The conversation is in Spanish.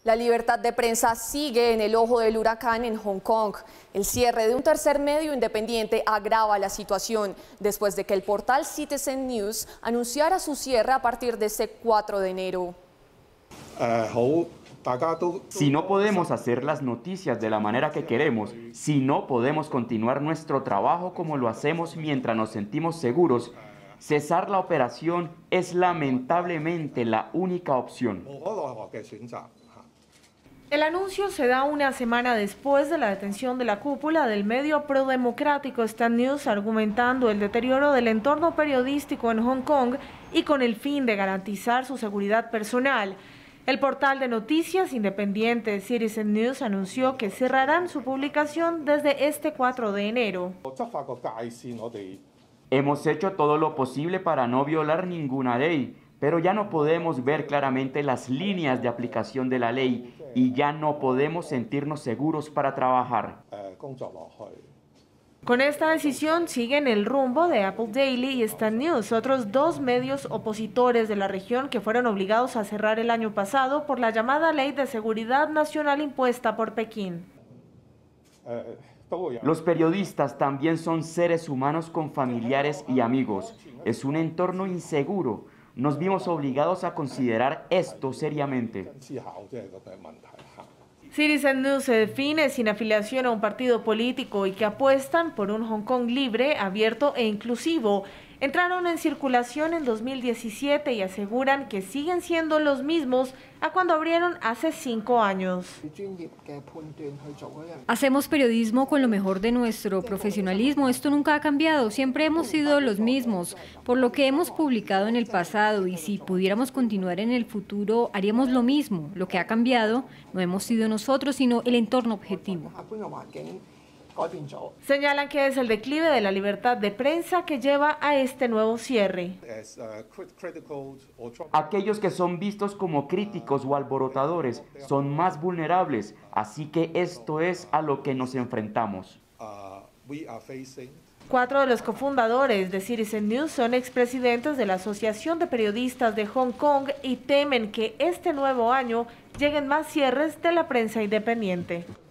La libertad de prensa sigue en el ojo del huracán en Hong Kong. El cierre de un tercer medio independiente agrava la situación después de que el portal Citizen News anunciara su cierre a partir de este 4 de enero. Si no podemos hacer las noticias de la manera que queremos, si no podemos continuar nuestro trabajo como lo hacemos mientras nos sentimos seguros, cesar la operación es lamentablemente la única opción. El anuncio se da una semana después de la detención de la cúpula del medio prodemocrático Stand News, argumentando el deterioro del entorno periodístico en Hong Kong y con el fin de garantizar su seguridad personal. El portal de noticias independiente Citizen News anunció que cerrarán su publicación desde este 4 de enero. Hemos hecho todo lo posible para no violar ninguna ley, pero ya no podemos ver claramente las líneas de aplicación de la ley y ya no podemos sentirnos seguros para trabajar. Con esta decisión siguen el rumbo de Apple Daily y Stand News, otros dos medios opositores de la región que fueron obligados a cerrar el año pasado por la llamada Ley de Seguridad Nacional impuesta por Pekín. Los periodistas también son seres humanos con familiares y amigos. Es un entorno inseguro. Nos vimos obligados a considerar esto seriamente. Citizen News se define sin afiliación a un partido político y que apuestan por un Hong Kong libre, abierto e inclusivo. Entraron en circulación en 2017 y aseguran que siguen siendo los mismos a cuando abrieron hace 5 años. Hacemos periodismo con lo mejor de nuestro profesionalismo. Esto nunca ha cambiado. Siempre hemos sido los mismos. Por lo que hemos publicado en el pasado y si pudiéramos continuar en el futuro, haríamos lo mismo. Lo que ha cambiado no hemos sido nosotros, sino el entorno objetivo. Señalan que es el declive de la libertad de prensa que lleva a este nuevo cierre. Aquellos que son vistos como críticos o alborotadores son más vulnerables, así que esto es a lo que nos enfrentamos. 4 de los cofundadores de Citizen News son expresidentes de la Asociación de Periodistas de Hong Kong y temen que este nuevo año lleguen más cierres de la prensa independiente.